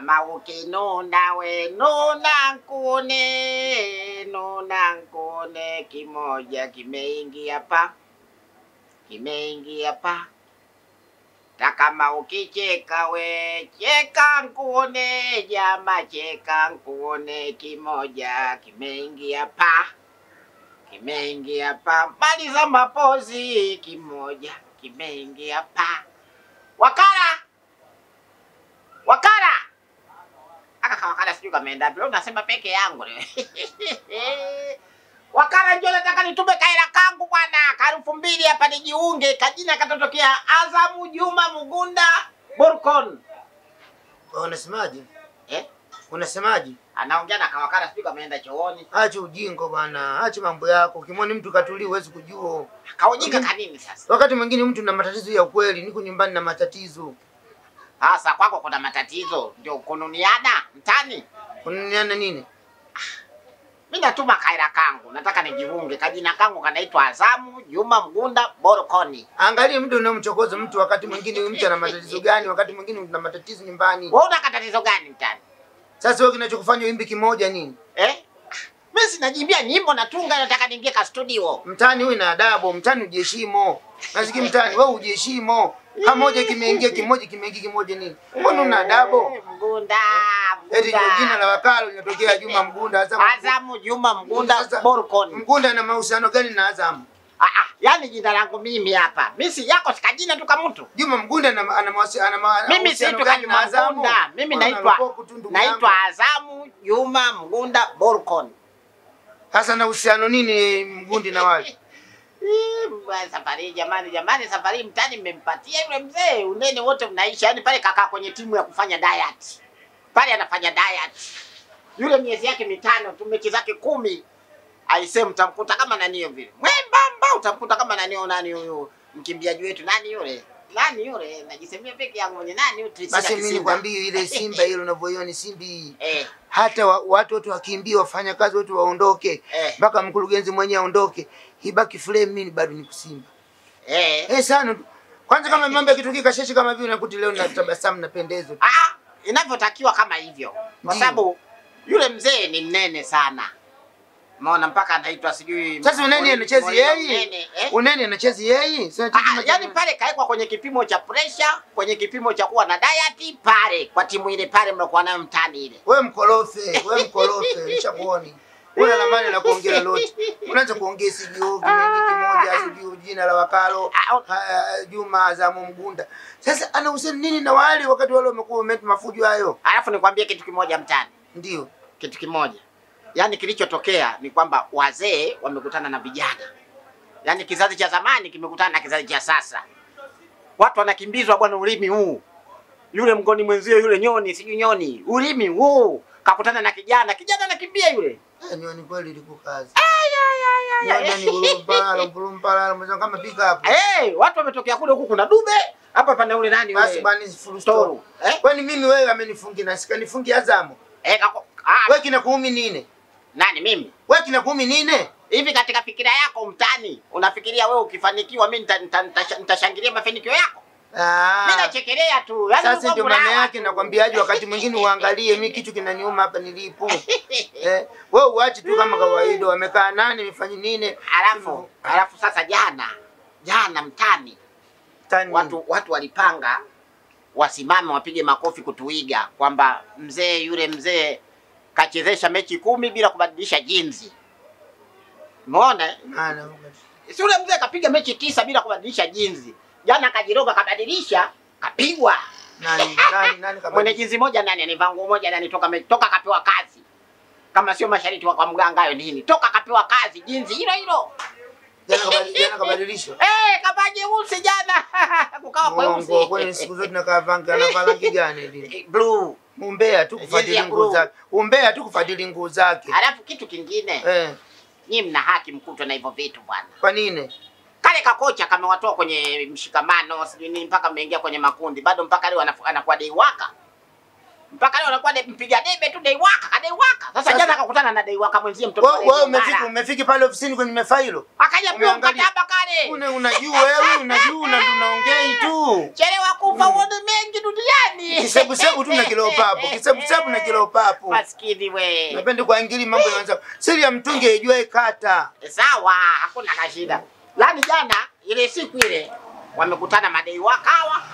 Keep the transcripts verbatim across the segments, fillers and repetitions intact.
kama ukinuna we nuna nkune, nuna nkune, kimoja kimeingia pa, kimeingia pa. Na kama ukicheka we cheka nkune, jama cheka nkune, kimoja kimeingia pa, kimeingia pa. Maliza mapozi, kimoja kimeingia pa. Wakala! Wakala! Aka wakala sijui kameenda wapi. Unasema peke yangu. Wakala njoo nataka nitume kaela kangu bwana. Karufu mbili hapa nijiunge. Kajina katotokea Azamu Juma Mugunda Borkon. Wewe unasemaje? Eh? Unasemaje? Anaongea na kawakala sijui kameenda chooni. Acha ujingo bwana. Acha mambo yako. Ukimwona mtu katuli huwezi kujua. Kaujinga kanini sasa? Wakati mwingine mtu na matatizo ya kweli, niko nyumbani na matatizo. Sasa kwako kuna matatizo ndio kununiana mtani. Kununiana nini? Mimi natuma kaira kangu, nataka nijiunge. Kajina kangu kanaitwa Azamu Juma Mgunda Borkoni. Angalia mtu unamchokoza mtu wakati mwingine mtu ana matatizo gani, wakati mwingine una matatizo nyumbani. Wewe una tatizo gani mtani? Sasa wewe kinachokufanya wimbi kimoja nini? Eh? Mimi sinajimbia nyimbo natunga, nataka niingie ka studio. Mtani wewe na adabu, mtani ujiheshimu. Nasiki mtani wewe ujiheshimu. Kama moja kimeingia kimoja kimeingia kimoja nini? Mbona una adabu? Mgunda, Eti jina la wakala linatokea Juma Mgunda Azamu. Azamu Juma Mgunda Borkoni. Mgunda na mahusiano gani na Azamu? Ah ah, yani jina langu mimi hapa. Mimi si yako sikajina tu kama mtu. Juma Mgunda ana ana mahusiano. Mimi si tu kama Mgunda. Mimi naitwa naitwa Azamu Juma Mgunda Borkoni. Sasa na uhusiano nini Mgundi na wale? Eh, safari jamani jamani safari mtani mmempatia yule mzee unene wote mnaisha. Yaani pale kaka kwenye timu ya kufanya diet. Pale anafanya diet. Yule miezi yake mitano tu mechi zake kumi. Aisee mtamkuta kama nani hiyo vile. Mwembamba utamkuta kama nani huyo nani huyo mkimbiaji wetu nani yule? Nani yule? Najisemea peke yangu mwenye nani huyo? Basi mimi nikwambie ile Simba ile unavyoiona Simbi. Eh. Hata wa, watu wote wakimbia wafanya kazi wote waondoke mpaka eh, mkurugenzi mwenyewe aondoke. Hibaki frame mimi bado niko Simba. Eh. Eh sana. Kwanza kama mambo yakitokea sheshe kama vile unakuti leo na tabasamu na pendezo. Ah, inavyotakiwa kama hivyo. Kwa sababu yule mzee ni mnene sana. Umeona mpaka anaitwa sijui. Sasa unene anacheza yeye? Eh? Unene anacheza yeye? Sasa ah, yani pale kaekwa kwenye kipimo cha pressure, kwenye kipimo cha kuwa na diet pale kwa timu ile pale mlokuwa nayo mtani ile. Wewe mkorofe, wewe mkorofe, nishakuoni. Una la mali la kuongea lote. Unaanza kuongea sijui kimeingi kimoja sijui jina la wakalo Juma Azamu Mgunda. Sasa anahusiana nini na wale wakati wale wamekuwa mafujo hayo? Alafu nikwambie kitu kimoja mtani. Ndio, kitu kimoja. Yaani kilichotokea ni kwamba wazee wamekutana na vijana. Yaani kizazi cha zamani kimekutana na kizazi cha sasa. Watu wanakimbizwa bwana ulimi huu. Yule mgoni mwenzio yule nyoni, sijui nyoni, ulimi huu kakutana na kijana, kijana anakimbia yule. Eh, nyoni kweli ilikuwa kazi. Ay ay ay ay. Nyoni ulumpala, ulumpala, mzee kama pick up. Eh, watu wametokea kule huku kuna dube. Hapa pana yule nani yule? Basi bani full story. Eh? Kwani mimi wewe amenifungia na sikanifungia Azamu? Eh, kako. Ah, wewe kina kuumi nini? Nani mimi? Wewe kina kuumi nini? Hivi katika fikira yako mtani, unafikiria wewe ukifanikiwa mimi nitashangilia mafanikio yako? Ah. Mimi nachekelea tu. Yaani sasa ndio maana yake nakwambiaje wakati mwingine uangalie mimi kitu kinaniuma hapa nilipo. Eh, wewe uache tu kama kawaida wamekaa nani nifanye nini? Alafu, alafu sasa jana, jana mtani. Tani. Watu watu walipanga wasimame wapige makofi kutuiga kwamba mzee yule mzee kachezesha mechi kumi bila kubadilisha jinsi. Umeona? Ana. Si yule mzee kapiga mechi tisa bila kubadilisha jinsi. Jana kajiroga kabadilisha, kapigwa. Nani nani nani kabadilisha? Mwenye jinsi moja nani anivaa nguo moja nani toka toka kapewa kazi. Kama sio mashariti wa kwa mganga hayo nini? Toka kapewa kazi jinsi hilo hilo. Jana kabadilisha, jana kabadilisha. Eh, kabaje usi jana. Kukawa kwa usi. Mungu, kwani siku zote nakaa vanga na rangi gani ile? Blue. Umbea tu kufadhili nguo zake. Umbea tu kufadhili nguo zake. Alafu kitu kingine. Eh. Nyinyi mna haki mkutwe na hivyo vitu bwana. Kwa nini? Kale kakocha kamewatoa kwenye mshikamano, sijui nini mpaka mmeingia kwenye makundi. Bado mpaka leo anakuwa dei waka. Mpaka leo anakuwa mpiga debe tu deiwaka, kadeiwaka. Sasa jana akakutana na deiwaka mwenzie mtoto wao. Wewe umefika umefika pale ofisini kwenye mefailo. Akaja pia mkataba kale. Una unajua wewe unajua na tunaongea tu. Chelewa kufa uone mengi duniani. Kisebu sebu tu na kilo papo. Kisebu sebu na kilo papo. Maskini we. Napenda kuingili mambo ya wenzao. Siri ya mtungi ijue kata. Sawa, hakuna kashida. Yaani jana ile siku ile wamekutana madeiwaka hawa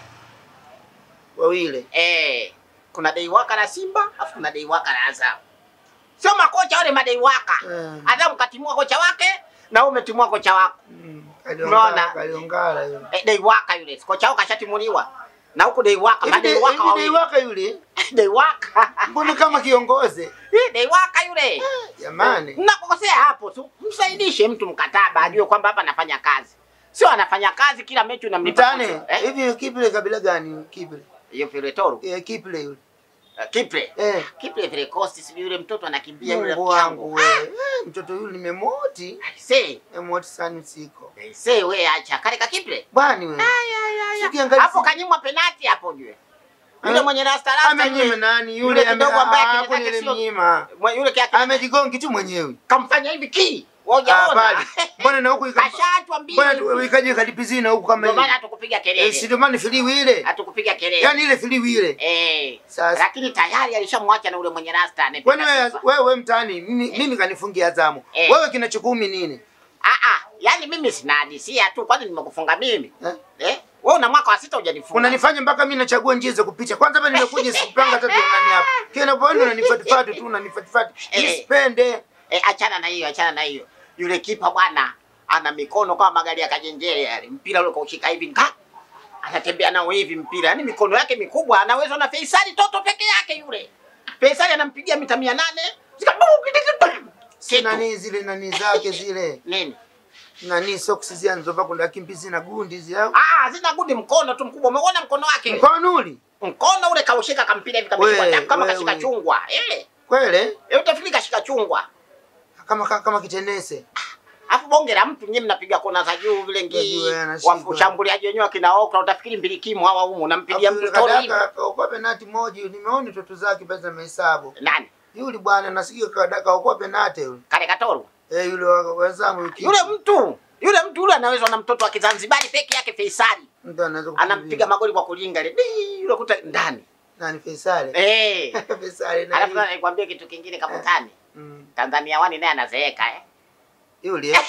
wawili. Eh, kuna deiwaka na Simba, afu kuna deiwaka na Azam. Sio makocha wale madeiwaka. Mm. Azam katimua kocha wake na wewe umetimua kocha wako. Mm. Unaona? Kaliongala yule. Eh, deiwaka yule. Kocha wako kashatimuliwa. Na huko deiwaka, madeiwaka wawili. Deiwaka yule. Deiwaka. Mbona kama kiongozi? Eh, deiwaka yule. Jamani. Mnakosea hapo tu. Msaidishe mtu mkataba ajue kwamba hapa anafanya kazi. Sio anafanya kazi kila mechi unamlipa. Hivi eh? Kiple kabila gani Kiple? Hiyo Pile Toro. Eh, Kiple yule. Uh, Kiple. Eh. Kiple vile kosti si yule mtoto anakimbia yule wangu wewe. Eh, mtoto yule nimemoti. Say. Nimemoti sana siko. Eh, say wewe acha. Kale ka Kiple. Bani wewe. Hapo kanyimwa penalty hapo jue. Yule mwenye rasta rasta amenyima nani yule kidogo ambaye hapo ile mnyima. Yule kiasi amejigongi tu mwenyewe. Kamfanya hivi ki. Wajaona. Mbona na huko ikashatuambia. Mbona ikaje kadipizina huko kama hivi. Ndio maana hatukupiga kelele. Eh, si ndio maana filiwi ile. Hatukupiga kelele. Yaani ile filiwi ile. Eh. Sasa lakini tayari alishamwacha na ule mwenye rasta anaye. Kwani wewe wewe mtani mimi kanifungia Azamu. Wewe kinachokumi nini? Ah ah, yani mimi sina hadisia tu kwani nimekufunga mimi. Eh? Eh? Wewe una mwaka wa sita hujanifunga. Unanifanya mpaka mimi nachagua njia za kupita. Kwanza hapa nimekuja sikupanga hata nani hapa. Kile bwana unanifatifati tu unanifatifati. Nisipende. Eh, achana na hiyo, achana na hiyo. Yule kipa bwana ana mikono kama magari ya kajenjere yale. Mpira ule kaushika hivi nga. Anatembea nao hivi mpira. Yaani mikono yake mikubwa, anaweza na Faisali toto peke yake yule. Faisali anampigia mita mia nane. Sina nini zile nani zake zile. Nini? Nani socks zile anazopa kwenda kimbizi na gundi zile. Ah, zina gundi mkono tu mkubwa. Umeona mkono wake? Mkono ule. Mkono ule kaushika kampira hivi kama kama kashika chungwa. Eh. Kweli? Eh, utafikiri kashika chungwa. Kama kama kitenese. Alafu bonge la mtu nyinyi mnapiga kona za juu vile ngii. Washambuliaji wenyewe kina Okra utafikiri mbilikimu hawa humu unampigia mtu toro hivi. Kwa penalty moja nimeona toto zake pesa mahesabu. Nani? Yule bwana nasikia kadaka kwa penalty yule. Kale katoro. Eh, yule wenzangu wiki. Yule mtu, yule mtu yule anaweza na mtoto wa Kizanzibari peke yake Faisali. Ndio anaweza anampiga magoli kwa kulinga ile. Yule kuta ndani. Nani Faisali? Eh. Faisali nani? Alafu nikwambie kitu kingine kaputani. Mm. Tanzania wani naye anazeeka eh. Yule eh.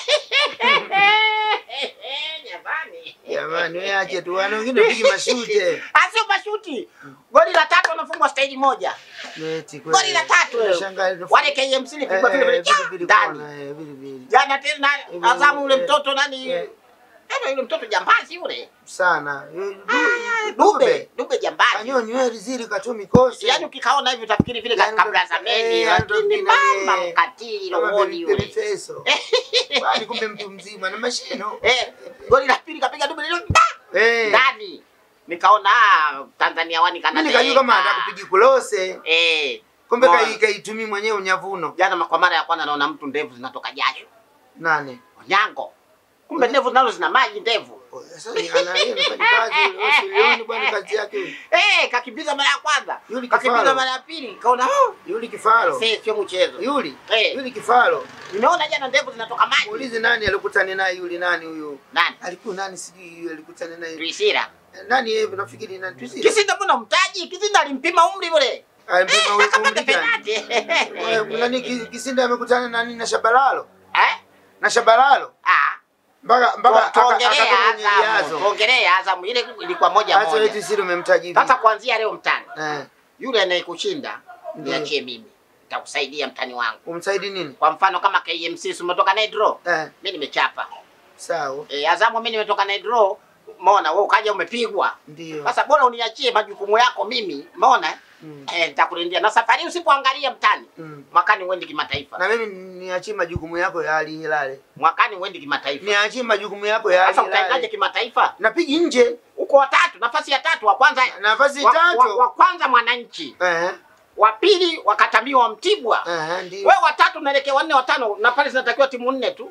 Jamani. Jamani wewe ache tu wana wengine wapige mashuti. Ah sio mashuti. Goli la tatu anafungwa staili moja. Neti kweli. Goli la tatu. Wale K M C lipigwa vile vile ndani. Eh vile vile. Jana tena Azamu ule mtoto nani? Ema yule mtoto jambazi yule. Sana. Dube, dube jambazi. Kanyoni wewe rizili katumi kosi. Yaani ukikaona hivi utafikiri vile kabla zameni lakini mama mkatili rohoni yule. Bali kumbe mtu mzima na mashino. Eh, goli la pili kapiga dube lile ndani. Nikaona Tanzania wani kana. Mimi nikajua kama anataka kupiga kulose. Eh. Kumbe kai kaitumii mwenyewe unyavuno. Jana kwa mara ya kwanza naona mtu ndevu zinatoka jasho. Nani? Onyango. Kumbe ndevu nazo zina maji ndevu. Sasa ana yeye anafanya kazi usilioni bwana kazi yake. Eh, kakimbiza mara ya kwanza. Kakimbiza mara ya pili. Kaona oh, yule kifaro. Sasa sio mchezo. Yule. Yule kifaro. Nimeona jana ndevu zinatoka maji. Muulize nani alikutana naye yule nani huyo? Nani? Alikuwa nani sijui alikutana naye. Trisira. Nani yeye unafikiri nani Trisira? Kisinda mbona mtaji? Kisinda alimpima umri yule. Alimpima umri gani? Wewe nani Kisinda amekutana na nani na Shabalalo? Eh? Na Shabalalo? Ah. Mpaka mpaka tuongelea Azamu. Tuongelea Azamu ile ilikuwa moja moja. Hata wewe Trisira umemtaji hivi. Sasa kuanzia leo mtani. Eh. Yule anayekushinda niachie mimi. Nitakusaidia mtani wangu. Umsaidie nini? Kwa mfano kama K M C umetoka na draw. Eh. Mimi nimechapa. Sawa. Eh, Azamu mimi nimetoka na draw. Umeona wewe ukaja umepigwa. Ndio. Sasa bora uniachie majukumu yako mimi. Umeona? Mm. Eh, nitakulindia. Na safari usipoangalia mtani. Mm. Mwakani uende kimataifa. Na mimi niachie majukumu yako ya Hali Hilale. Mwakani uende kimataifa. Niachie majukumu yako ya Hali Hilale. Sasa utaendaje kimataifa? Napigi nje. Uko watatu, nafasi ya tatu wa kwanza. Nafasi wa, tatu. Wa, wa kwanza Mwananchi. Eh. Wa pili wakatamiwa wa Mtibwa. Eh, ndio. Wewe watatu unaelekea wanne watano na pale zinatakiwa timu nne tu.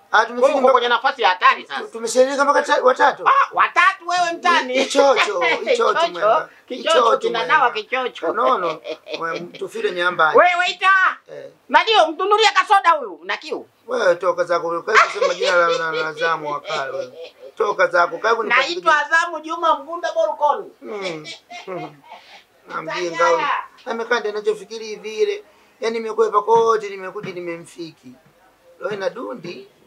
Ah, tumefika Uko kwenye nafasi ya hatari sasa. Tumeshaeleka mpaka watatu. Ah, watatu wewe mtani. Kichocho, kichocho mwana. Kichocho kinanawa kichocho. No no. Tufile nyamba. Wewe ita. Eh. Nadio mtunulia kasoda huyu na kiu. Wewe toka zako. Kwa hiyo sema jina la la Azamu wakala wewe. Toka zako. Karibu ni naitwa Azamu Juma Mgunda Borukoni. Ambie ngao. Amekanda ninachofikiri vile. Yaani nimekwepa kote nimekuja nimemfiki. Leo ina dundi.